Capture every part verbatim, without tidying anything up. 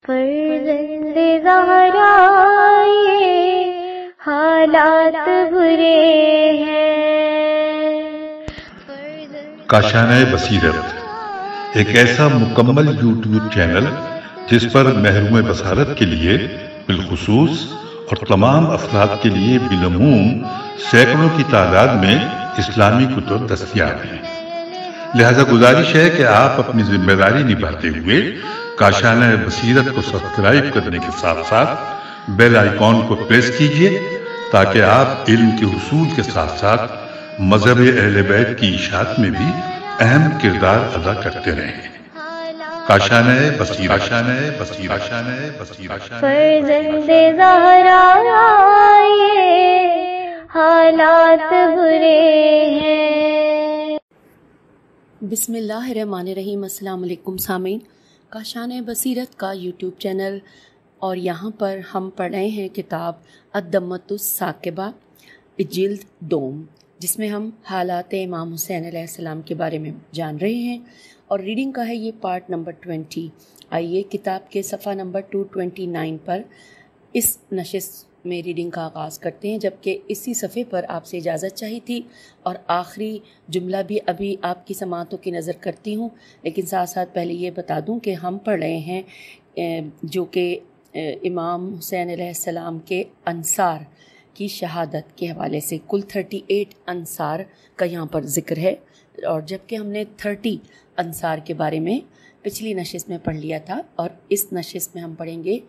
فرزند زہرا یہ حالات برے ہیں۔ کاشانۂ بصیرت ایک ایسا مکمل یوٹیوب چینل جس پر محروم بصارت کے لیے بالخصوص اور تمام افراد کے لیے بالعموم سینکڑوں کی تعداد میں اسلامی کتب دستیاب ہیں۔ لہذا گزارش ہے کہ آپ اپنی ذمہ داری نبھاتے ہوئے کاشانۂ بصیرت کو سبسکرائب کرنے کے ساتھ ساتھ بیل آئیکن کو پریس کیجئے تاکہ آپ علم کے حصول کے ساتھ ساتھ مذہب اہل بیت کی اشاعت میں بھی اہم کردار ادا کرتے رہیں۔ کاشانۂ بصیرت کاشانۂ بصیرت کاشانۂ بصیرت فرزند زہرا یہ حالات برے ہیں۔ بسم اللہ الرحمن الرحیم۔ السلام علیکم سامعین، کاشانۂ بصیرت کا یوٹیوب چینل، اور یہاں پر ہم پڑھ رہے ہیں کتاب الدمۃ الثاقبہ جلد دوم، جس میں ہم حالات امام حسین علیہ السلام کے بارے میں جان رہے ہیں، اور ریڈنگ کا ہے یہ پارٹ نمبر ٹوینٹی۔ آئیے کتاب کے صفحہ نمبر ٹو ٹوینٹی نائن پر اس نشست میں ریڈنگ کا آغاز کرتے ہیں، جبکہ اسی صفحے پر آپ سے اجازت چاہی تھی اور آخری جملہ بھی ابھی آپ کی سماعتوں کی نظر کرتی ہوں، لیکن ساتھ ساتھ پہلے یہ بتا دوں کہ ہم پڑھ رہے ہیں جو کہ امام حسین علیہ السلام کے انصار کی شہادت کے حوالے سے کل تھرٹی ایٹ انصار کا یہاں پر ذکر ہے، اور جبکہ ہم نے تھرٹی انصار کے بارے میں پچھلی نشست میں پڑھ لیا تھا، اور اس نشست میں ہم پڑھیں گے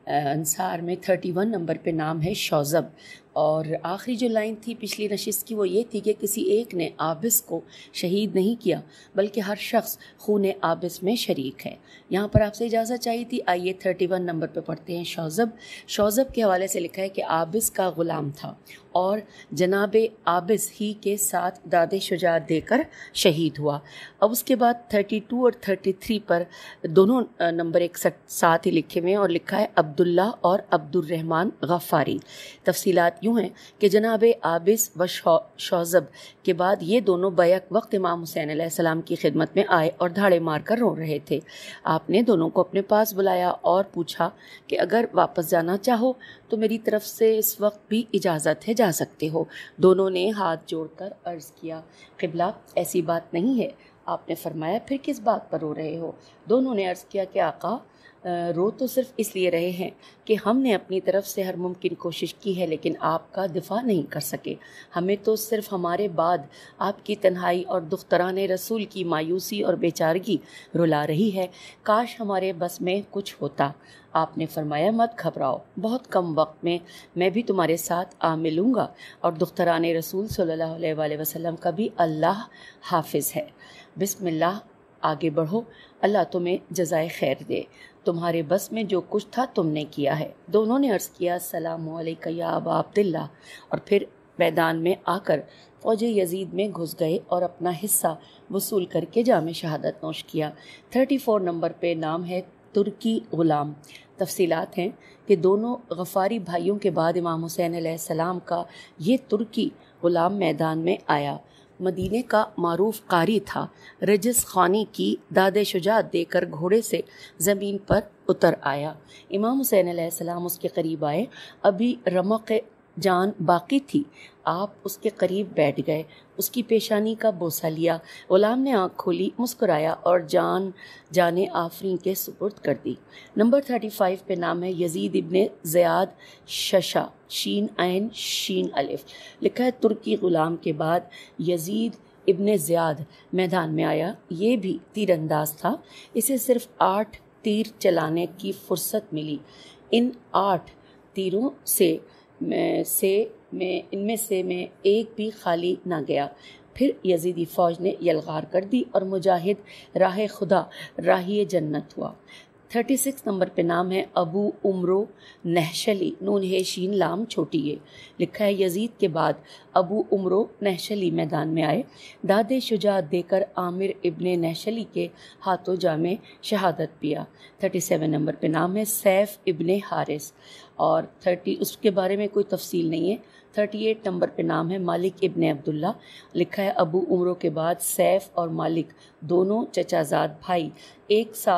انصار میں تھرٹی ون نمبر پہ نام ہے شوذب، اور آخری جو لائن تھی پچھلی نشست کی وہ یہ تھی کہ کسی ایک نے آبس کو شہید نہیں کیا بلکہ ہر شخص خون آبس میں شریک ہے۔ یہاں پر آپ سے اجازت چاہیے تھی، آئیے تھرٹی ون نمبر پہ پڑھتے ہیں شوذب۔ شوذب کے حوالے سے لکھا ہے کہ آبس کا غلام تھا اور جناب آبس ہی کے ساتھ داد شجاعت دے کر شہید ہوا۔ اب اس کے بعد تھرٹی ٹو اور تھرٹی تھری پر دونوں نمبر ایک ساتھ ہی لکھے ہوئے ہیں، اور لکھا ہے عبداللہ اور عبد الرحمن غفاری۔ تفصیلات یوں ہیں کہ جناب آبس و شوذب کے بعد یہ دونوں بیک وقت امام حسین علیہ السلام کی خدمت میں آئے اور دھاڑے مار کر رو رہے تھے۔ آپ نے دونوں کو اپنے پاس بلایا اور پوچھا کہ اگر واپس جانا چاہو تو میری طرف سے اس وقت بھی اجازت ہے، جا سکتے ہو۔ دونوں نے ہاتھ جوڑ کر عرض کیا، قبلہ ایسی بات نہیں ہے۔ آپ نے فرمایا، پھر کس بات پر رو رہے ہو؟ دونوں نے عرض کیا کہ آقا، رو تو صرف اس لیے رہے ہیں کہ ہم نے اپنی طرف سے ہر ممکن کوشش کی ہے لیکن آپ کا دفاع نہیں کر سکے۔ ہمیں تو صرف ہمارے بعد آپ کی تنہائی اور دختران رسول کی مایوسی اور بیچارگی رلا رہی ہے۔ کاش ہمارے بس میں کچھ ہوتا۔ آپ نے فرمایا، مت گھبراؤ، بہت کم وقت میں میں بھی تمہارے ساتھ آ ملوں گا، اور دختران رسول صلی اللہ علیہ وآلہ وسلم کا بھی اللہ حافظ ہے۔ بسم اللہ، آگے بڑھو، اللہ تمہیں جزائے خیر دے۔ تمہارے بس میں جو کچھ تھا تم نے کیا ہے۔ دونوں نے عرض کیا، السلام علیکم یا ابا عبداللہ، اور پھر میدان میں آ کر فوج یزید میں گھس گئے اور اپنا حصہ وصول کر کے جام شہادت نوش کیا۔ تھرٹی فور نمبر پہ نام ہے ترکی غلام۔ تفصیلات ہیں کہ دونوں غفاری بھائیوں کے بعد امام حسین علیہ السلام کا یہ ترکی غلام میدان میں آیا۔ مدینے کا معروف قاری تھا، رجس خانی کی داد شجاعت دے کر گھوڑے سے زمین پر اتر آیا۔ امام حسین علیہ السلام اس کے قریب آئے، ابھی رمق جان باقی تھی، آپ اس کے قریب بیٹھ گئے، اس کی پیشانی کا بوسہ لیا۔ غلام نے آنکھ کھولی، مسکرایا اور جان جانے آفرین کے سپرد کر دی۔ نمبر تھرٹی فائیو پہ نام ہے یزید ابن زیاد ششا، شین عین شین الف۔ لکھا ہے ترکی غلام کے بعد یزید ابن زیاد میدان میں آیا، یہ بھی تیر انداز تھا، اسے صرف آٹھ تیر چلانے کی فرصت ملی۔ ان آٹھ تیروں سے میں سے میں ان میں سے میں ایک بھی خالی نہ گیا۔ پھر یزیدی فوج نے یلغار کر دی اور مجاہد راہ خدا راہی جنت ہوا۔ تھرٹی سکس نمبر پہ نام ہے ابو عمرو نہشلی، نون ہے شین لام چھوٹی ہے۔ لکھا ہے یزید کے بعد ابو عمرو نہشلی میدان میں آئے، داد شجاعت دے کر عامر ابن نہشلی کے ہاتھوں جام شہادت پیا۔ تھرٹی سیون نمبر پہ نام ہے سیف ابن حارث، اور تھرٹی اس کے بارے میں کوئی تفصیل نہیں ہے۔ تھرٹی ایٹ نمبر پہ نام ہے مالک ابن عبداللہ۔ لکھا ہے ابو عمرو کے بعد سیف اور مالک دونوں چچا زاد بھائی ایک ساتھ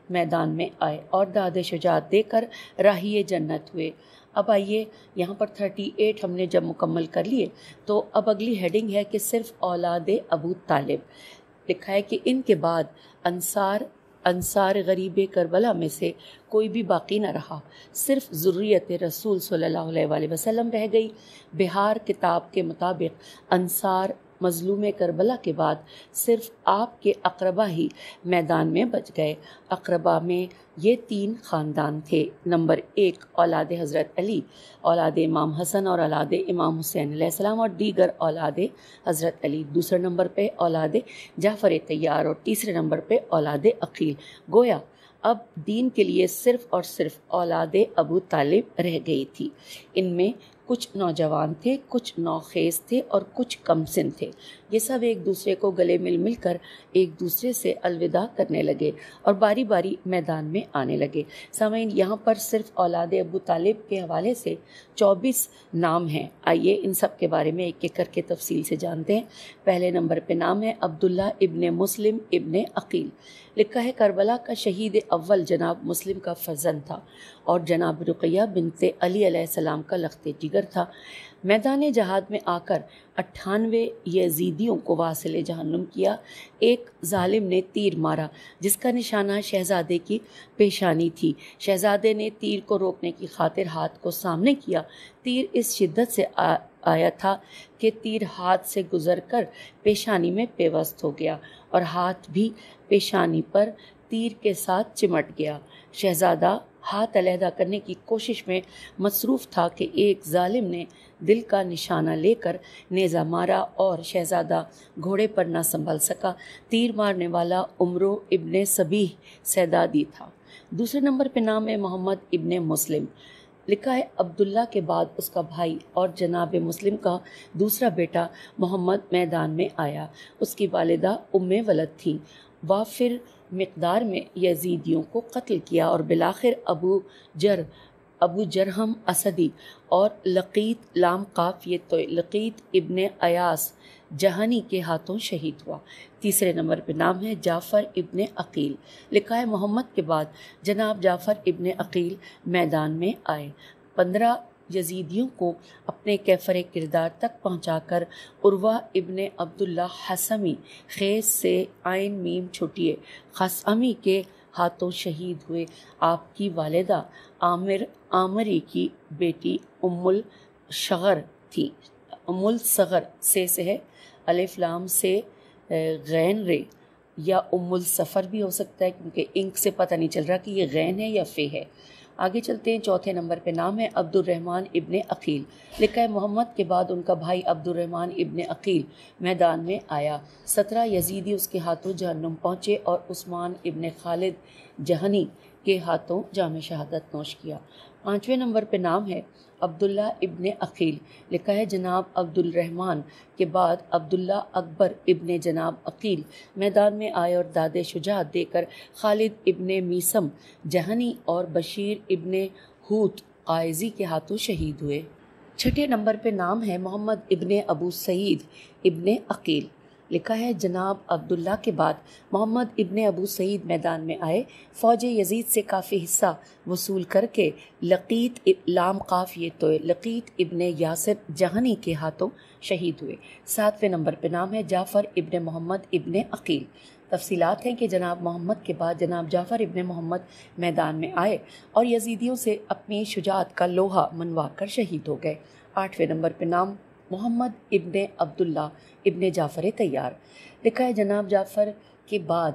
میدان میں آئے اور داد شجاعت دے کر راہی جنت ہوئے۔ اب آئیے یہاں پر تھرٹی ایٹ ہم نے جب مکمل کر لیے تو اب اگلی ہیڈنگ ہے کہ صرف اولاد ابو طالب۔ لکھا ہے کہ ان کے بعد انصار انصار غریب کربلا میں سے کوئی بھی باقی نہ رہا، صرف ذریت رسول صلی اللہ علیہ وآلہ وسلم رہ گئی۔ بہار کتاب کے مطابق انصار مظلوم کربلا کے بعد صرف آپ کے اقربا ہی میدان میں بچ گئے۔ اقربا میں یہ تین خاندان تھے۔ نمبر ایک اولاد حضرت علی، اولاد امام حسن اور اولاد امام حسین علیہ السلام اور دیگر اولاد حضرت علی۔ دوسرے نمبر پہ اولاد جعفر طیار اور تیسرے نمبر پہ اولاد عقیل۔ گویا اب دین کے لیے صرف اور صرف اولاد ابو طالب رہ گئی تھی۔ ان میں کچھ نوجوان تھے، کچھ نوخیز تھے اور کچھ کم سن تھے۔ یہ سب ایک دوسرے کو گلے مل مل کر ایک دوسرے سے الوداع کرنے لگے اور باری باری میدان میں آنے لگے۔ سامعین، یہاں پر صرف اولاد ابو طالب کے حوالے سے چوبیس نام ہیں۔ آئیے ان سب کے بارے میں ایک ایک کر کے تفصیل سے جانتے ہیں۔ پہلے نمبر پہ نام ہے عبداللہ ابن مسلم ابن عقیل۔ لکھا ہے کربلا کا شہید اول جناب مسلم کا فرزند تھا اور جناب رقیہ بنت علی علیہ السلام کا لخت جگر تھا۔ میدان جہاد میں آ کر اٹھانوے یزیدیوں کو واصل جہنم کیا۔ ایک ظالم نے تیر مارا جس کا نشانہ شہزادے کی پیشانی تھی۔ شہزادے نے تیر کو روکنے کی خاطر ہاتھ کو سامنے کیا۔ تیر اس شدت سے آ آیا تھا کہ تیر ہاتھ سے گزر کر پیشانی میں پیوست ہو گیا اور ہاتھ بھی پیشانی پر تیر کے ساتھ چمٹ گیا۔ شہزادہ ہاتھ علیحدہ کرنے کی کوشش میں مصروف تھا کہ ایک ظالم نے دل کا نشانہ لے کر نیزہ مارا اور شہزادہ گھوڑے پر نہ سنبھل سکا۔ تیر مارنے والا عمرو ابن سبیح سیدادی تھا۔ دوسرے نمبر پہ نام ہے محمد ابن مسلم۔ لکھا ہے عبداللہ کے بعد اس کا بھائی اور جناب مسلم کا دوسرا بیٹا محمد میدان میں آیا۔ اس کی والدہ ام ولد تھیں۔ وافر مقدار میں یزیدیوں کو قتل کیا اور بالآخر ابو جر ابو جرہم اسدی اور لقیت لام قاف یہ تو لقیت ابن ایاس جہنی کے ہاتھوں شہید ہوا۔ تیسرے نمبر پہ نام ہے جعفر ابن عقیل۔ لکھا ہے محمد کے بعد جناب جعفر ابن عقیل میدان میں آئے۔ پندرہ یزیدیوں کو اپنے کیفر کردار تک پہنچا کر عروہ ابن عبداللہ حسمی خیز سے عین میم چھٹیے خسعمی کے ہاتھوں شہید ہوئے۔ آپ کی والدہ عامر عامری کی بیٹی ام الشغر تھی۔ ام الصغر سے سے ہے الف لام سے غین رے یا ام السفر بھی ہو سکتا ہے کیونکہ انک سے پتہ نہیں چل رہا کہ یہ غین ہے یا فے ہے۔ آگے چلتے ہیں۔ چوتھے نمبر پہ نام ہے عبد الرحمن ابن عقیل۔ لکھا ہے محمد کے بعد ان کا بھائی عبد الرحمن ابن عقیل میدان میں آیا۔ سترہ یزیدی اس کے ہاتھوں جہنم پہنچے اور عثمان ابن خالد جہنی کے ہاتھوں جام شہادت نوش کیا۔ پانچویں نمبر پہ نام ہے عبداللہ ابن عقیل۔ لکھا ہے جناب عبد الرحمن کے بعد عبداللہ اکبر ابن جناب عقیل میدان میں آئے اور داد شجاعت دے کر خالد ابن میسم جہنی اور بشیر ابن ہوت قائزی کے ہاتھوں شہید ہوئے۔ چھٹے نمبر پہ نام ہے محمد ابن ابو سعید ابن عقیل۔ لکھا ہے جناب عبداللہ کے بعد محمد ابن ابو سعید میدان میں آئے۔ فوج یزید سے کافی حصہ وصول کر کے لقیت لام قاف یہ تو لقیت ابن یاسر جہنی کے ہاتھوں شہید ہوئے۔ ساتویں نمبر پہ نام ہے جعفر ابن محمد ابن عقیل۔ تفصیلات ہیں کہ جناب محمد کے بعد جناب جعفر ابن محمد میدان میں آئے اور یزیدیوں سے اپنی شجاعت کا لوہا منوا کر شہید ہو گئے۔ آٹھویں نمبر پہ نام محمد ابن عبداللہ ابن جعفر طیار۔ لکھا ہے جناب جعفر کے بعد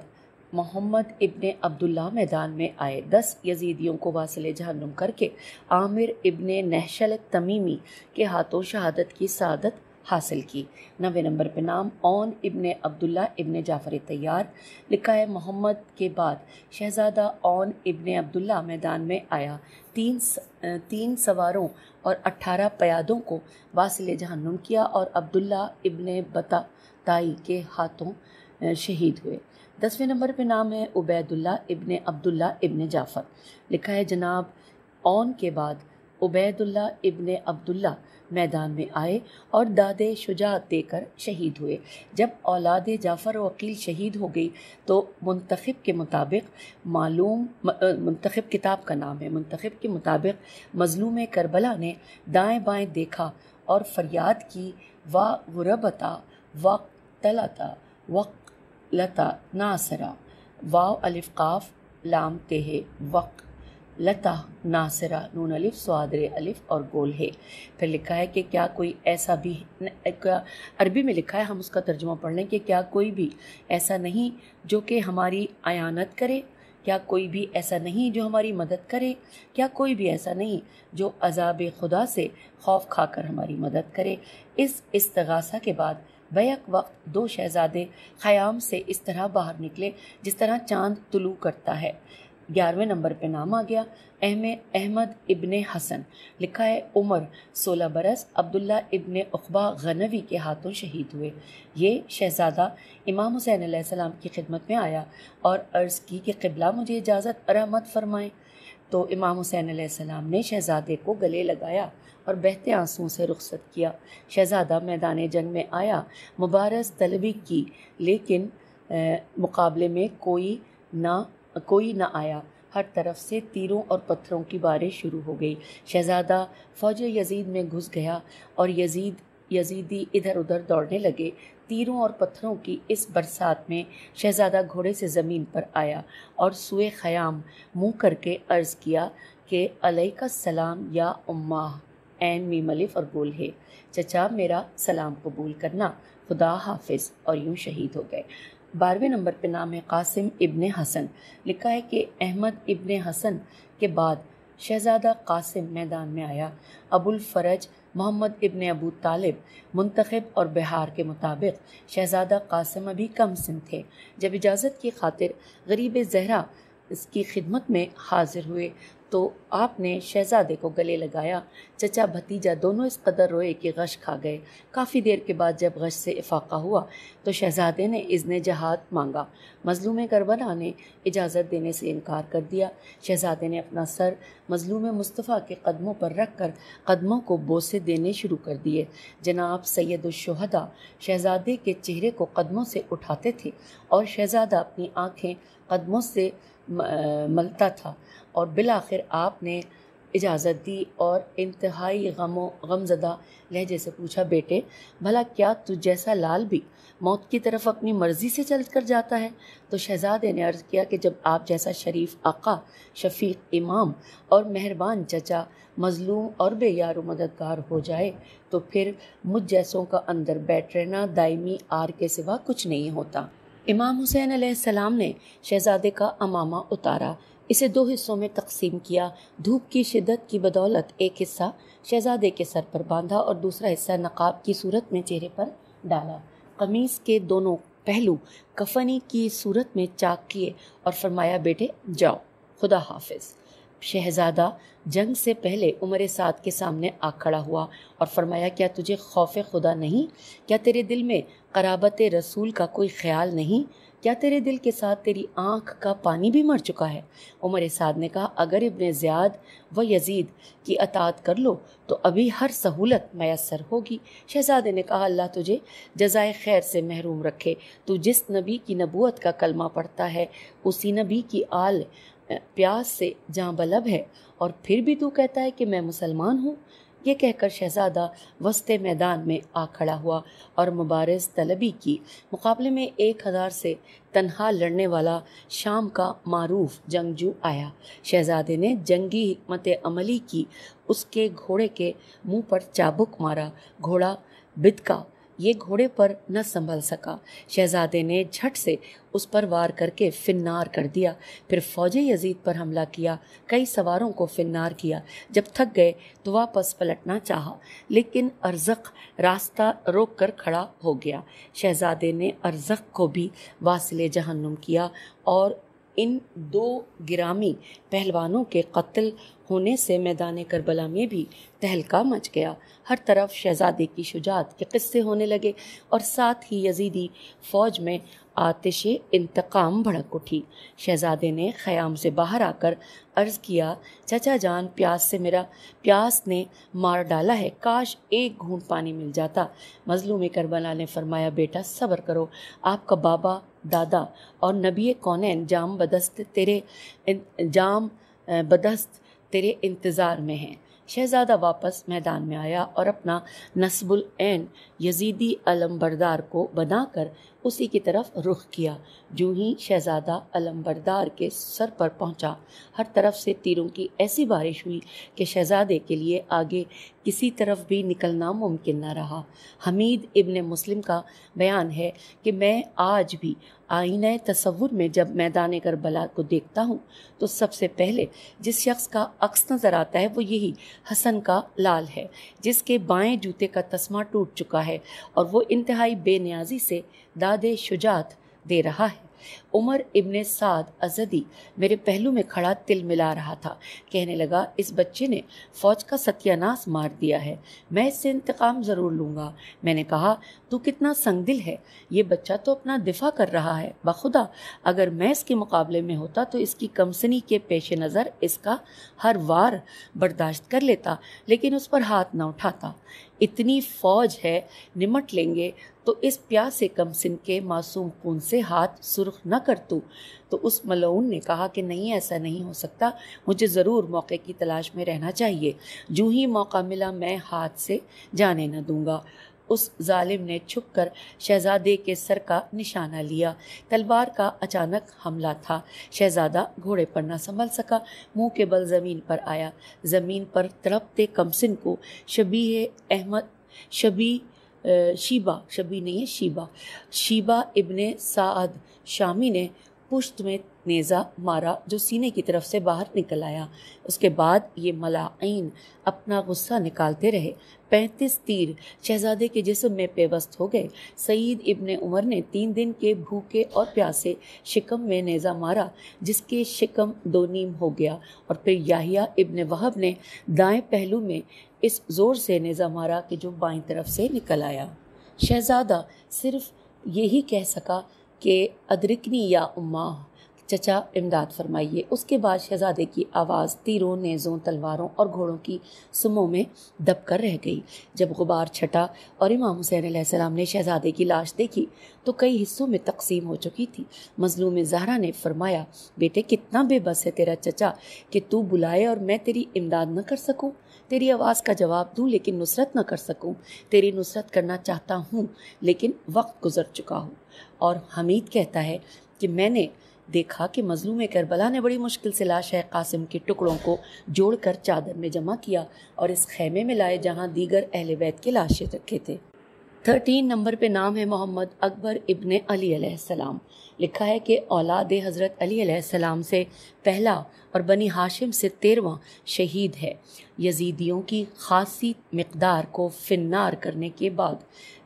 محمد ابن عبداللہ میدان میں آئے۔ دس یزیدیوں کو واصل جہنم کر کے عامر ابن نحشل تمیمی کے ہاتھوں شہادت کی سعادت حاصل کی۔ نوے نمبر پہ نام اون ابن عبداللہ ابن جعفر طیار۔ لکھا ہے محمد کے بعد شہزادہ اون ابن عبداللہ میدان میں آیا۔ تین تین سواروں اور اٹھارہ پیادوں کو واصل جہنم کیا اور عبداللہ ابن بطا تائی کے ہاتھوں شہید ہوئے۔ دسویں نمبر پہ نام ہے عبید اللہ ابن عبداللہ ابن جعفر۔ لکھا ہے جناب اون کے بعد عبید اللہ ابن عبداللہ میدان میں آئے اور داد شجاعت دے کر شہید ہوئے۔ جب اولاد جعفر و عقیل شہید ہو گئی تو منتخب کے مطابق معلوم منتخب کتاب کا نام ہے منتخب کے مطابق مظلوم کربلا نے دائیں بائیں دیکھا اور فریاد کی، وا غربتا وقتلتا وقلتا ناصرا، واو الف قاف لام تے وق لتا ناصرہ، نون الف سوادر الف اور گول ہے۔ پھر لکھا ہے کہ کیا کوئی ایسا بھی، عربی میں لکھا ہے، ہم اس کا ترجمہ پڑھ لیں کہ کیا کوئی بھی ایسا نہیں جو کہ ہماری اعانت کرے، کیا کوئی بھی ایسا نہیں جو ہماری مدد کرے، کیا کوئی بھی ایسا نہیں جو عذاب خدا سے خوف کھا کر ہماری مدد کرے۔ اس استغاثہ کے بعد بیک وقت دو شہزادے خیام سے اس طرح باہر نکلے جس طرح چاند طلوع کرتا ہے۔ گیارہویں نمبر پہ نام آ گیا احمد ابن حسن، لکھا ہے عمر سولہ برس، عبداللہ ابن عقبہ غنوی کے ہاتھوں شہید ہوئے۔ یہ شہزادہ امام حسین علیہ السلام کی خدمت میں آیا اور عرض کی کہ قبلہ مجھے اجازت رحمت فرمائیں، تو امام حسین علیہ السلام نے شہزادے کو گلے لگایا اور بہتے آنسوں سے رخصت کیا۔ شہزادہ میدان جنگ میں آیا، مبارز طلبی کی، لیکن مقابلے میں کوئی نہ کوئی نہ آیا۔ ہر طرف سے تیروں اور پتھروں کی بارش شروع ہو گئی۔ شہزادہ فوج یزید میں گھس گیا اور یزید یزیدی ادھر ادھر دوڑنے لگے۔ تیروں اور پتھروں کی اس برسات میں شہزادہ گھوڑے سے زمین پر آیا اور سوئے خیام منہ کر کے عرض کیا کہ علیک السلام یا امہ، عین میم الف اور گول ہے، چچا میرا سلام قبول کرنا، خدا حافظ، اور یوں شہید ہو گئے۔ بارہویں نمبر پہ نام ہے قاسم ابن حسن، لکھا ہے کہ احمد ابن حسن کے بعد شہزادہ قاسم میدان میں آیا۔ ابو الفرج محمد ابن ابو طالب منتخب اور بہار کے مطابق شہزادہ قاسم ابھی کم سن تھے۔ جب اجازت کی خاطر غریب زہرا اس کی خدمت میں حاضر ہوئے تو آپ نے شہزادے کو گلے لگایا۔ چچا بھتیجا دونوں اس قدر روئے کہ غش کھا گئے۔ کافی دیر کے بعد جب غش سے افاقہ ہوا تو شہزادے نے اذن جہاد مانگا۔ مظلوم کربلا نے اجازت دینے سے انکار کر دیا۔ شہزادے نے اپنا سر مظلوم مصطفیٰ کے قدموں پر رکھ کر قدموں کو بوسے دینے شروع کر دیے۔ جناب سید الشہداء شہزادے کے چہرے کو قدموں سے اٹھاتے تھے اور شہزادہ اپنی آنکھیں قدموں سے ملتا تھا، اور بالآخر آپ نے اجازت دی اور انتہائی غم و غم زدہ لہجے سے پوچھا، بیٹے بھلا کیا تجھ جیسا لال بھی موت کی طرف اپنی مرضی سے چل کر جاتا ہے؟ تو شہزادے نے عرض کیا کہ جب آپ جیسا شریف آقا، شفیق امام اور مہربان چچا مظلوم اور بے یار و مددگار ہو جائے تو پھر مجھ جیسوں کا اندر بیٹھ رہنا دائمی آر کے سوا کچھ نہیں ہوتا۔ امام حسین علیہ السلام نے شہزادے کا امامہ اتارا، اسے دو حصوں میں تقسیم کیا۔ دھوپ کی شدت کی بدولت ایک حصہ شہزادے کے سر پر باندھا اور دوسرا حصہ نقاب کی صورت میں چہرے پر ڈالا۔ قمیص کے دونوں پہلو کفنی کی صورت میں چاک کیے اور فرمایا، بیٹے جاؤ، خدا حافظ۔ شہزادہ جنگ سے پہلے عمر سعد کے سامنے آ کھڑا ہوا اور فرمایا، کیا تجھے خوف خدا نہیں؟ کیا تیرے دل میں قرابت رسول کا کوئی خیال نہیں؟ کیا تیرے دل کے ساتھ تیری آنکھ کا پانی بھی مر چکا ہے؟ عمر سعد نے کہا، اگر ابن زیاد و یزید کی اطاعت کر لو تو ابھی ہر سہولت میسر ہوگی۔ شہزادے نے کہا، اللہ تجھے جزائے خیر سے محروم رکھے، تو جس نبی کی نبوت کا کلمہ پڑھتا ہے اسی نبی کی آل پیاس سے جاں بلب ہے، اور پھر بھی تو کہتا ہے کہ میں مسلمان ہوں۔ یہ کہہ کر شہزادہ وسط میدان میں آ کھڑا ہوا اور مبارز طلبی کی۔ مقابلے میں ایک ہزار سے تنہا لڑنے والا شام کا معروف جنگجو آیا۔ شہزادے نے جنگی حکمت عملی کی، اس کے گھوڑے کے منہ پر چابک مارا، گھوڑا بدکا، یہ گھوڑے پر نہ سنبھل سکا۔ شہزادے نے جھٹ سے اس پر وار کر کے فنار کر دیا، پھر فوج یزید پر حملہ کیا، کئی سواروں کو فنار کیا۔ جب تھک گئے تو واپس پلٹنا چاہا، لیکن ارزق راستہ روک کر کھڑا ہو گیا۔ شہزادے نے ارزق کو بھی واصل جہنم کیا اور ان دو گرامی پہلوانوں کے قتل ہونے سے میدان کربلا میں بھی تہلکہ مچ گیا۔ ہر طرف شہزادے کی شجاعت کے قصے ہونے لگے اور ساتھ ہی یزیدی فوج میں آتش انتقام بھڑک اٹھی۔ شہزادے نے خیام سے باہر آ کر عرض کیا، چچا جان، پیاس سے میرا پیاس نے مار ڈالا ہے، کاش ایک گھونٹ پانی مل جاتا۔ مظلوم کربلا نے فرمایا، بیٹا صبر کرو، آپ کا بابا، دادا اور نبی کونین جام بدست تیرے جام بدست تیرے انتظار میں ہیں۔ شہزادہ واپس میدان میں آیا اور اپنا نصب العین یزیدی علمبردار کو بنا کر اسی کی طرف رخ کیا۔ جو ہی شہزادہ علمبردار کے سر پر پہنچا، ہر طرف سے تیروں کی ایسی بارش ہوئی کہ شہزادے کے لیے آگے کسی طرف بھی نکلنا ممکن نہ رہا۔ حمید ابن مسلم کا بیان ہے کہ میں آج بھی آئینہ تصور میں جب میدان کربلا کو دیکھتا ہوں تو سب سے پہلے جس شخص کا عکس نظر آتا ہے وہ یہی حسن کا لال ہے، جس کے بائیں جوتے کا تسمہ ٹوٹ چکا ہے اور وہ انتہائی بے نیازی سے داد شجاعت دے رہا ہے۔ عمر ابن سعد ازدی میرے پہلو میں کھڑا تل ملا رہا تھا، کہنے لگا، اس بچے نے فوج کا ستیہ ناس مار دیا ہے، میں اس سے انتقام ضرور لوں گا۔ میں نے کہا، تو کتنا سنگ دل ہے، یہ بچہ تو اپنا دفاع کر رہا ہے، بخدا اگر میں اس کے مقابلے میں ہوتا تو اس کی کمسنی کے پیش نظر اس کا ہر وار برداشت کر لیتا، لیکن اس پر ہاتھ نہ اٹھاتا۔ اتنی فوج ہے، نمٹ لیں گے، تو اس پیاسے کمسن کے معصوم خون سے ہاتھ سرخ نہ کر تو تو اس ملعون نے کہا کہ نہیں، ایسا نہیں ہو سکتا، مجھے ضرور موقع کی تلاش میں رہنا چاہیے، جو ہی موقع ملا میں ہاتھ سے جانے نہ دوں گا۔ اس ظالم نے چھپ کر شہزادے کے سر کا نشانہ لیا۔ تلوار کا اچانک حملہ تھا، شہزادہ گھوڑے پر نہ سنبھل سکا، منہ کے بل زمین پر آیا۔ زمین پر تڑپتے کمسن کو شبیہ احمد شبی شیبہ شبی نہیں ہے شیبہ شیبہ ابن سعد شامی نے پشت میں نیزہ مارا جو سینے کی طرف سے باہر نکل آیا۔ اس کے بعد یہ ملاعین اپنا غصہ نکالتے رہے۔ پینتیس تیر شہزادے کے جسم میں پیوست ہو گئے۔ سعید ابن عمر نے تین دن کے بھوکے اور پیاسے شکم میں نیزہ مارا، جس کے شکم دو نیم ہو گیا، اور پھر یحییٰ ابن وہب نے دائیں پہلو میں اس زور سے نیزہ مارا کہ جو بائیں طرف سے نکل آیا۔ شہزادہ صرف یہی کہہ سکا کہ ادرکنی یا اماں، چچا امداد فرمائیے۔ اس کے بعد شہزادے کی آواز تیروں، نیزوں، تلواروں اور گھوڑوں کی سموں میں دب کر رہ گئی۔ جب غبار چھٹا اور امام حسین علیہ السلام نے شہزادے کی لاش دیکھی تو کئی حصوں میں تقسیم ہو چکی تھی۔ مظلوم زہرا نے فرمایا، بیٹے کتنا بے بس ہے تیرا چچا کہ تو بلائے اور میں تیری امداد نہ کر سکوں، تیری آواز کا جواب دوں لیکن نصرت نہ کر سکوں، تیری نصرت کرنا چاہتا ہوں لیکن وقت گزر چکا ہوں۔ اور حمید کہتا ہے کہ میں نے دیکھا کہ مظلوم کربلا نے بڑی مشکل سے لاش قاسم کے ٹکڑوں کو جوڑ کر چادر میں جمع کیا اور اس خیمے میں لائے جہاں دیگر اہل بیت کے لاشیں رکھے تھے۔ تھرٹین نمبر پہ نام ہے محمد اکبر ابن علی علیہ السلام۔ لکھا ہے کہ اولاد حضرت علی علیہ السلام سے پہلا اور بنی ہاشم سے تیرواں شہید ہے۔ یزیدیوں کی خاصی مقدار کو فنار کرنے کے بعد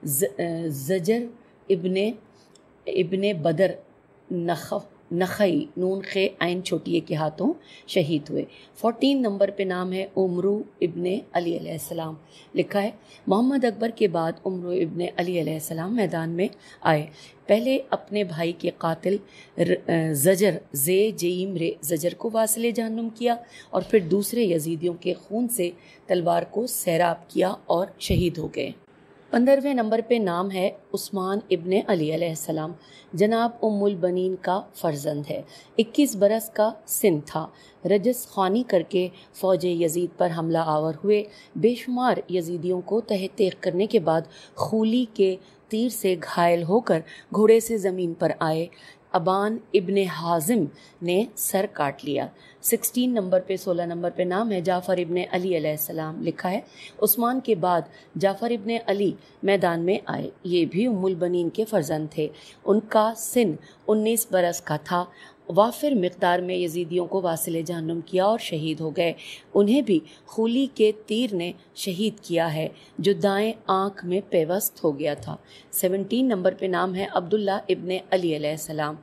زجر ابن ابن بدر نخف نخئی نون خے عین چھوٹیے کے ہاتھوں شہید ہوئے۔ فورٹین نمبر پہ نام ہے عمرو ابن علی علیہ السلام۔ لکھا ہے محمد اکبر کے بعد عمرو ابن علی علیہ السلام میدان میں آئے۔ پہلے اپنے بھائی کے قاتل زجر زے جیم رے زجر کو واصل جہنم کیا اور پھر دوسرے یزیدیوں کے خون سے تلوار کو سیراب کیا اور شہید ہو گئے۔ پندرہویں نمبر پہ نام ہے عثمان ابن علی علیہ السلام۔ جناب ام البنین کا فرزند ہے۔ اکیس برس کا سن تھا۔ رجس خوانی کر کے فوج یزید پر حملہ آور ہوئے۔ بے شمار یزیدیوں کو تہ تیغ کرنے کے بعد خولی کے تیر سے گھائل ہو کر گھوڑے سے زمین پر آئے۔ ابان ابن حازم نے سر کاٹ لیا۔ سکسٹین نمبر پہ سولہ نمبر پہ نام ہے جعفر ابن علی علیہ السلام۔ لکھا ہے عثمان کے بعد جعفر ابن علی میدان میں آئے، یہ بھی ام البنین کے فرزند تھے۔ ان کا سن انیس برس کا تھا۔ وافر مقدار میں یزیدیوں کو واصل جہنم کیا اور شہید ہو گئے۔ انہیں بھی خولی کے تیر نے شہید کیا ہے جو دائیں آنکھ میں پیوست ہو گیا تھا۔ سیونٹین نمبر پہ نام ہے عبداللہ ابن علی علیہ السلام۔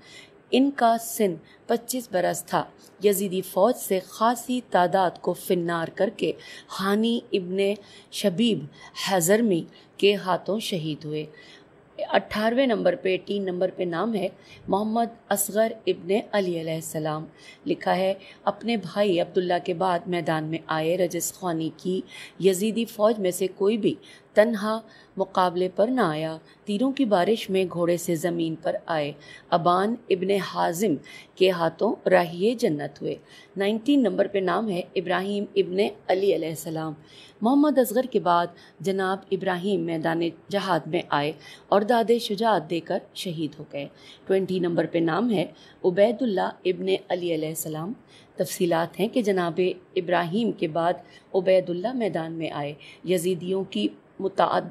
ان کا سن پچیس برس تھا۔ یزیدی فوج سے خاصی تعداد کو فنار کر کے حانی ابن شبیب حضرمی کے ہاتھوں شہید ہوئے۔ اٹھارہویں نمبر پہ ایٹین نمبر پہ نام ہے محمد اصغر ابن علی علیہ السلام۔ لکھا ہے اپنے بھائی عبداللہ کے بعد میدان میں آئے رجس خوانی کی یزیدی فوج میں سے کوئی بھی تنہا مقابلے پر نہ آیا۔ تیروں کی بارش میں گھوڑے سے زمین پر آئے، ابان ابن حازم کے ہاتھوں راہی جنت ہوئے۔ نائنٹین نمبر پہ نام ہے ابراہیم ابن علی علیہ السلام۔ محمد اصغر کے بعد جناب ابراہیم میدان جہاد میں آئے اور داد شجاعت دے کر شہید ہو گئے۔ ٹوینٹی نمبر پہ نام ہے عبید اللہ ابن علی علیہ السلام۔ تفصیلات ہیں کہ جناب ابراہیم کے بعد عبید اللہ میدان میں آئے، یزیدیوں کی متعد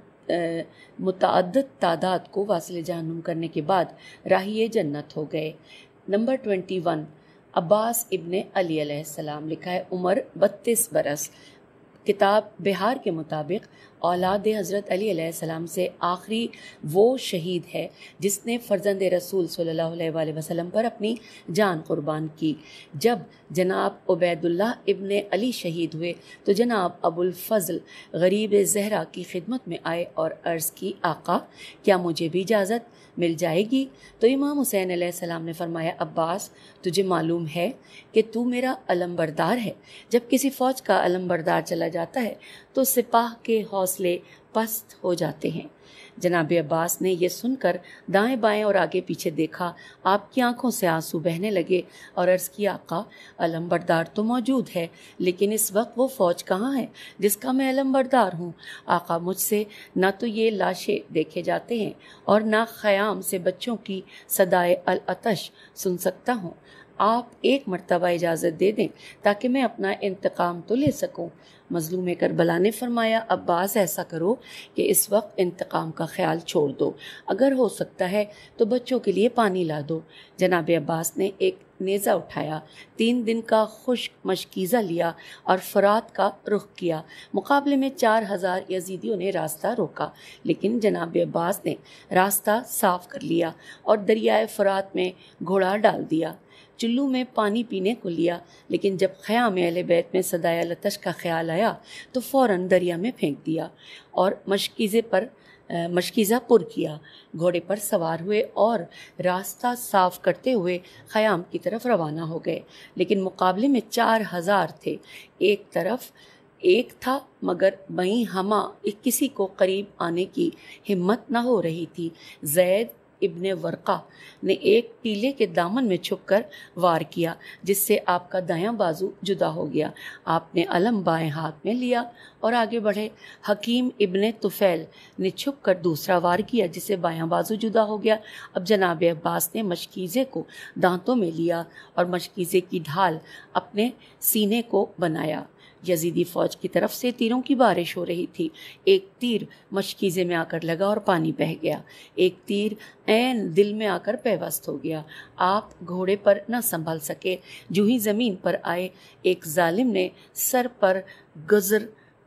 متعدد تعداد کو واصل جہنم کرنے کے بعد راہی جنت ہو گئے۔ نمبر ٹوینٹی ون عباس ابن علی علیہ السلام۔ لکھا ہے عمر بتیس برس۔ کتاب بہار کے مطابق اولاد حضرت علی علیہ السلام سے آخری وہ شہید ہے جس نے فرزند رسول صلی اللہ علیہ وآلہ وسلم پر اپنی جان قربان کی۔ جب جناب عبید اللہ ابن علی شہید ہوئے تو جناب ابو الفضل غریب زہرا کی خدمت میں آئے اور عرض کی آقا کیا مجھے بھی اجازت مل جائے گی؟ تو امام حسین علیہ السلام نے فرمایا عباس تجھے معلوم ہے کہ تو میرا علم بردار ہے، جب کسی فوج کا علم بردار چلا جاتا ہے تو سپاہ کے حوصلے پست ہو جاتے ہیں۔ جناب عباس نے یہ سن کر دائیں بائیں اور آگے پیچھے دیکھا، آپ کی آنکھوں سے آنسو بہنے لگے اور عرض کی آقا علم بردار تو موجود ہے لیکن اس وقت وہ فوج کہاں ہے جس کا میں علم بردار ہوں؟ آقا مجھ سے نہ تو یہ لاشیں دیکھے جاتے ہیں اور نہ خیام سے بچوں کی صدائے العطش سن سکتا ہوں، آپ ایک مرتبہ اجازت دے دیں تاکہ میں اپنا انتقام تو لے سکوں۔ مظلوم کربلا نے فرمایا عباس ایسا کرو کہ اس وقت انتقام کا خیال چھوڑ دو، اگر ہو سکتا ہے تو بچوں کے لیے پانی لا دو۔ جناب عباس نے ایک نیزہ اٹھایا، تین دن کا خشک مشکیزہ لیا اور فرات کا رخ کیا۔ مقابلے میں چار ہزار یزیدیوں نے راستہ روکا لیکن جناب عباس نے راستہ صاف کر لیا اور دریائے فرات میں گھوڑا ڈال دیا۔ چلو میں پانی پینے کو لیا لیکن جب خیام اہل بیت میں صدائے لتش کا خیال آیا تو فوراً دریا میں پھینک دیا اور مشکیزے پر مشکیزہ پر کیا۔ گھوڑے پر سوار ہوئے اور راستہ صاف کرتے ہوئے خیام کی طرف روانہ ہو گئے لیکن مقابلے میں چار ہزار تھے، ایک طرف ایک تھا مگر بہیں ہما کسی کو قریب آنے کی ہمت نہ ہو رہی تھی۔ زید ابن ورقہ نے ایک ٹیلے کے دامن میں چھپ کر وار کیا جس سے آپ کا دایاں بازو جدا ہو گیا۔ آپ نے علم بائیں ہاتھ میں لیا اور آگے بڑھے۔ حکیم ابن طفیل نے چھپ کر دوسرا وار کیا جس سے بایاں بازو جدا ہو گیا۔ اب جناب عباس نے مشکیزے کو دانتوں میں لیا اور مشکیزے کی ڈھال اپنے سینے کو بنایا۔ یزیدی فوج کی طرف سے تیروں کی بارش ہو رہی تھی۔ ایک تیر مشکیزے میں آ کر لگا اور پانی بہہ گیا، ایک تیر عین دل میں آ کر پیوست ہو گیا۔ آپ گھوڑے پر نہ سنبھل سکے، جو ہی زمین پر آئے ایک ظالم نے سر پر گزر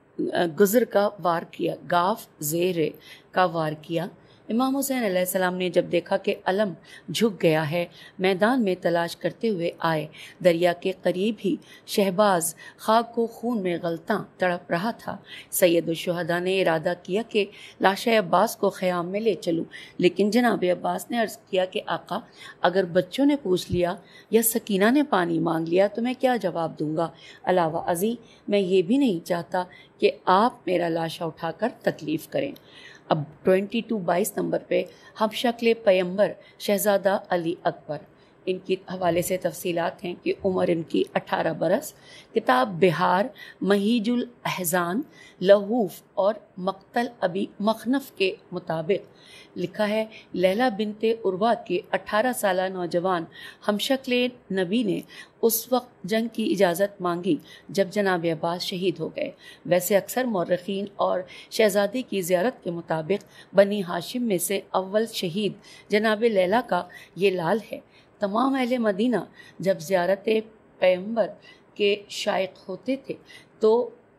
گزر کا وار کیا گاف زیر کا وار کیا۔ امام حسین علیہ السلام نے جب دیکھا کہ علم جھک گیا ہے میدان میں تلاش کرتے ہوئے آئے۔ دریا کے قریب ہی شہباز خاک کو خون میں غلطاں تڑپ رہا تھا۔ سید الشہداء نے ارادہ کیا کہ لاش عباس کو خیام میں لے چلوں لیکن جناب عباس نے عرض کیا کہ آقا اگر بچوں نے پوچھ لیا یا سکینہ نے پانی مانگ لیا تو میں کیا جواب دوں گا؟ علاوہ ازیں میں یہ بھی نہیں چاہتا کہ آپ میرا لاشا اٹھا کر تکلیف کریں۔ اب ٹوینٹی ٹو بائیس نمبر پہ ہم شکل پیمبر شہزادہ علی اکبر، ان کی حوالے سے تفصیلات ہیں کہ عمر ان کی اٹھارہ برس۔ کتاب بہار مہیج الاحزان لہوف اور مقتل ابی مخنف کے مطابق لکھا ہے لیلہ بنت عروہ کے اٹھارہ سالہ نوجوان ہم شکل نبی نے اس وقت جنگ کی اجازت مانگی جب جناب عباس شہید ہو گئے۔ ویسے اکثر مورخین اور شہزادی کی زیارت کے مطابق بنی ہاشم میں سے اول شہید جناب لیلہ کا یہ لال ہے۔ تمام اہل مدینہ جب زیارت پیغمبر کے شائق ہوتے تھے تو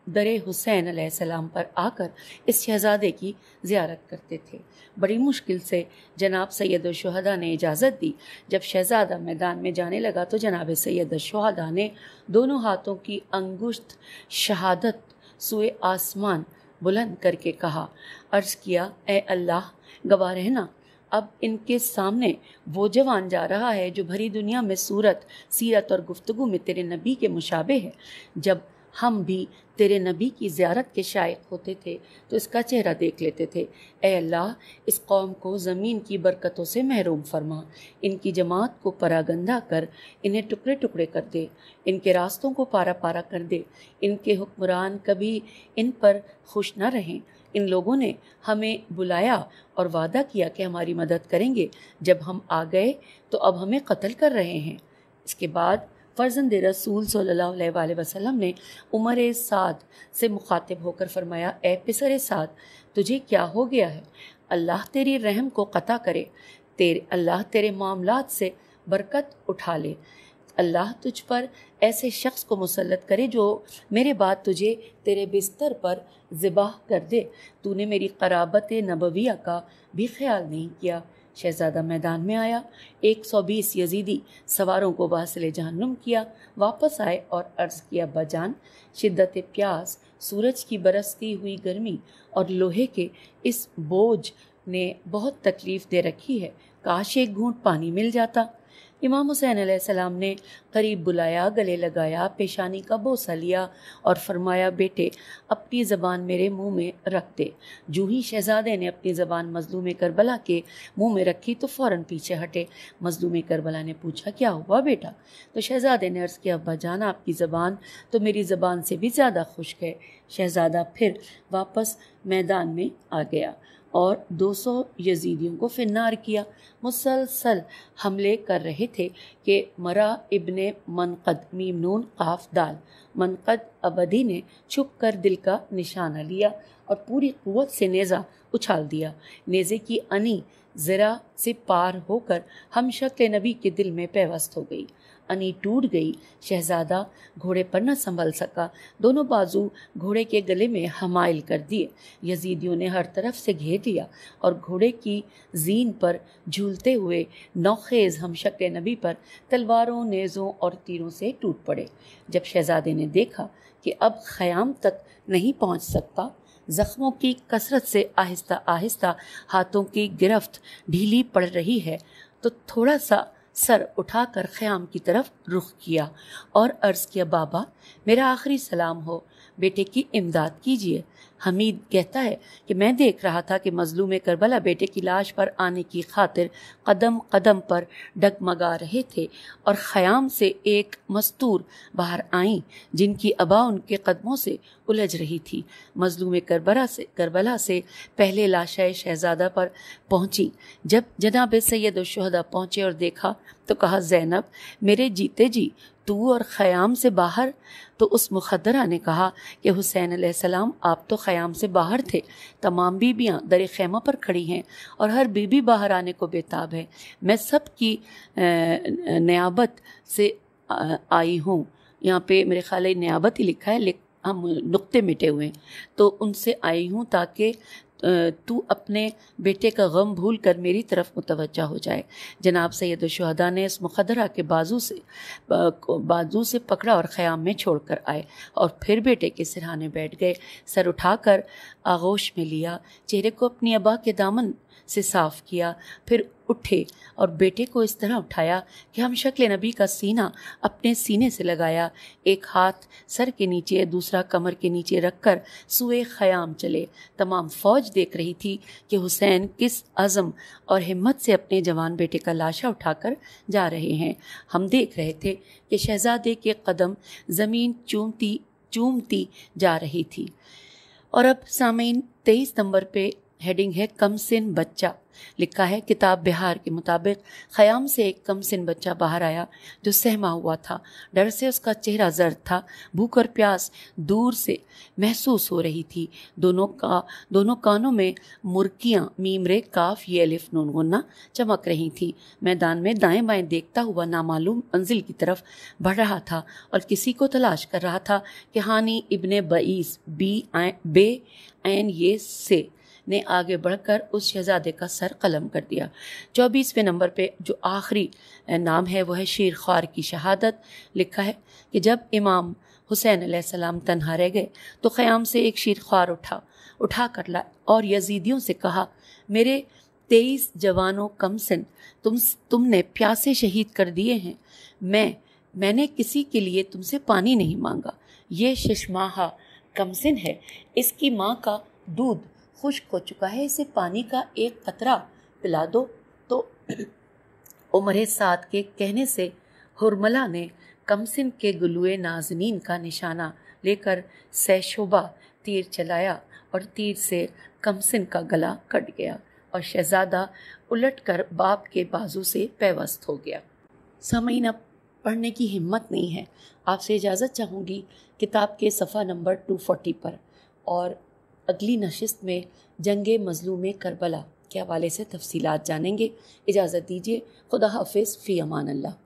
در حسین علیہ السلام پر آ کر اس شہزادے کی زیارت کرتے تھے۔ بڑی مشکل سے جناب سید الشہداء نے اجازت دی۔ جب شہزادہ میدان میں جانے لگا تو جناب سید الشہداء نے دونوں ہاتھوں کی انگشت شہادت سوئے آسمان بلند کر کے کہا، عرض کیا، اے اللہ گواہ رہنا، اب ان کے سامنے وہ جوان جا رہا ہے جو بھری دنیا میں صورت، سیرت اور گفتگو میں تیرے نبی کے مشابہ ہے۔ جب ہم بھی تیرے نبی کی زیارت کے شائق ہوتے تھے تو اس کا چہرہ دیکھ لیتے تھے۔ اے اللہ، اس قوم کو زمین کی برکتوں سے محروم فرما، ان کی جماعت کو پراگندہ کر، انہیں ٹکڑے ٹکڑے کر دے، ان کے راستوں کو پارا پارا کر دے، ان کے حکمران کبھی ان پر خوش نہ رہیں۔ ان لوگوں نے ہمیں بلایا اور وعدہ کیا کہ ہماری مدد کریں گے، جب ہم آ گئے تو اب ہمیں قتل کر رہے ہیں۔ اس کے بعد فرزند رسول صلی اللہ علیہ وآلہ وسلم نے عمر سعد سے مخاطب ہو کر فرمایا، اے پسر سعد، تجھے کیا ہو گیا ہے؟ اللہ تیری رحم کو قطع کرے، تیرے اللہ تیرے معاملات سے برکت اٹھا لے، اللہ تجھ پر ایسے شخص کو مسلط کرے جو میرے بعد تجھے تیرے بستر پر ذبح کر دے۔ تو نے میری قرابت نبویہ کا بھی خیال نہیں کیا۔ شہزادہ میدان میں آیا، ایک سو بیس یزیدی سواروں کو واصل جہنم کیا، واپس آئے اور عرض کیا، بجان، شدت پیاس، سورج کی برستی ہوئی گرمی اور لوہے کے اس بوجھ نے بہت تکلیف دے رکھی ہے، کاش ایک گھونٹ پانی مل جاتا۔ امام حسین علیہ السلام نے قریب بلایا، گلے لگایا، پیشانی کا بوسہ لیا اور فرمایا، بیٹے اپنی زبان میرے منہ میں رکھ دے۔ جو ہی شہزادے نے اپنی زبان مظلوم کربلا کے منہ میں رکھی تو فوراً پیچھے ہٹے۔ مظلوم کربلا نے پوچھا، کیا ہوا بیٹا؟ تو شہزادے نے عرض کیا، ابا جان، آپ کی زبان تو میری زبان سے بھی زیادہ خشک ہے۔ شہزادہ پھر واپس میدان میں آ گیا اور دو سو یزیدیوں کو فنار کیا۔ مسلسل حملے کر رہے تھے کہ مرا ابن منقد، میم نون قاف دال، منقد ابدی نے چھپ کر دل کا نشانہ لیا اور پوری قوت سے نیزہ اچھال دیا۔ نیزے کی انی ذرا سے پار ہو کر ہم شکل نبی کے دل میں پیوست ہو گئی، انی ٹوٹ گئی۔ شہزادہ گھوڑے پر نہ سنبھل سکا، دونوں بازو گھوڑے کے گلے میں حمائل کر دیے۔ یزیدیوں نے ہر طرف سے گھیر لیا اور گھوڑے کی زین پر جھولتے ہوئے نوخیز ہم شکل نبی پر تلواروں، نیزوں اور تیروں سے ٹوٹ پڑے۔ جب شہزادے نے دیکھا کہ اب خیام تک نہیں پہنچ سکتا، زخموں کی کثرت سے آہستہ آہستہ ہاتھوں کی گرفت ڈھیلی پڑ رہی ہے، تو تھوڑا سا سر اٹھا کر خیام کی طرف رخ کیا اور عرض کیا، بابا میرا آخری سلام ہو، بیٹے کی امداد کیجیے۔ حمید کہتا ہے کہ میں دیکھ رہا تھا کہ مظلوم کربلا بیٹے کی لاش پر آنے کی خاطر قدم قدم پر ڈگمگا رہے تھے اور خیام سے ایک مستور باہر آئیں جن کی ابا ان کے قدموں سے الجھ رہی تھی۔ مظلوم کربلا سے کربلا سے پہلے لاشائے شہزادہ پر پہنچی۔ جب جناب سید الشہداء پہنچے اور دیکھا تو کہا، زینب میرے جیتے جی تو اور خیام سے باہر؟ تو اس مخدرہ نے کہا کہ حسین علیہ السلام آپ تو خیام سے باہر تھے، تمام بیبیاں در خیمہ پر کھڑی ہیں اور ہر بیوی باہر آنے کو بےتاب ہے، میں سب کی نیابت سے آئی ہوں۔ یہاں پہ میرے خیال ہے نیابت ہی لکھا ہے، ہم نقطے مٹے ہوئے ہیں، تو ان سے آئی ہوں تاکہ تو اپنے بیٹے کا غم بھول کر میری طرف متوجہ ہو جائے۔ جناب سید الشہداء نے اس مخدرہ کے بازو سے بازو سے پکڑا اور خیام میں چھوڑ کر آئے اور پھر بیٹے کے سرہانے بیٹھ گئے، سر اٹھا کر آغوش میں لیا، چہرے کو اپنی ابا کے دامن سے صاف کیا، پھر اٹھے اور بیٹے کو اس طرح اٹھایا کہ ہم شکل نبی کا سینہ اپنے سینے سے لگایا، ایک ہاتھ سر کے نیچے دوسرا کمر کے نیچے رکھ کر سوئے خیام چلے۔ تمام فوج دیکھ رہی تھی کہ حسین کس عزم اور ہمت سے اپنے جوان بیٹے کا لاشا اٹھا کر جا رہے ہیں۔ ہم دیکھ رہے تھے کہ شہزادے کے قدم زمین چومتی چومتی جا رہی تھی۔ اور اب سامعین، تیئیس نمبر پہ ہیڈنگ ہے کم سن بچہ. لکھا ہے کتاب بہار کے مطابق خیام سے ایک کم سن بچہ باہر آیا جو سہما ہوا تھا. ڈر سے اس کا چہرہ زرد تھا. بھوک اور پیاس دور سے محسوس ہو رہی تھی. دونوں کا دونوں کانوں میں مرکیاں میم رے کاف یہ الف نون غنہ چمک رہی تھی. میدان میں دائیں بائیں دیکھتا ہوا نامعلوم منزل کی طرف بڑھ رہا تھا اور کسی کو تلاش کر رہا تھا کہ ہانی ابن بعیس بی بے عین یہ سے نے آگے بڑھ کر اس شہزادے کا سر قلم کر دیا. چوبیسویں نمبر پہ جو آخری نام ہے وہ ہے شیر خوار کی شہادت. لکھا ہے کہ جب امام حسین علیہ السلام تنہا رہ گئے تو خیام سے ایک شیر خوار اٹھا اٹھا کر لائے اور یزیدیوں سے کہا میرے تیئیس جوانوں کم سن تم تم نے پیاسے شہید کر دیے ہیں. میں میں نے کسی کے لیے تم سے پانی نہیں مانگا. یہ ششماہا کم سن ہے. اس کی ماں کا دودھ خشک ہو چکا ہے. اسے پانی کا ایک قطرہ پلا دو. تو عمر سعد کے کہنے سے ہرملہ نے کمسن کے گلوئے نازنین کا نشانہ لے کر سہ شعبہ تیر چلایا اور تیر سے کمسن کا گلا کٹ گیا اور شہزادہ الٹ کر باپ کے بازو سے پیوست ہو گیا. سامعین اب پڑھنے کی ہمت نہیں ہے. آپ سے اجازت چاہوں گی کتاب کے صفحہ نمبر دو سو چالیس پر، اور اگلی نشست میں جنگ مظلوم کربلا کے حوالے سے تفصیلات جانیں گے. اجازت دیجیے. خدا حافظ. فی امان اللہ.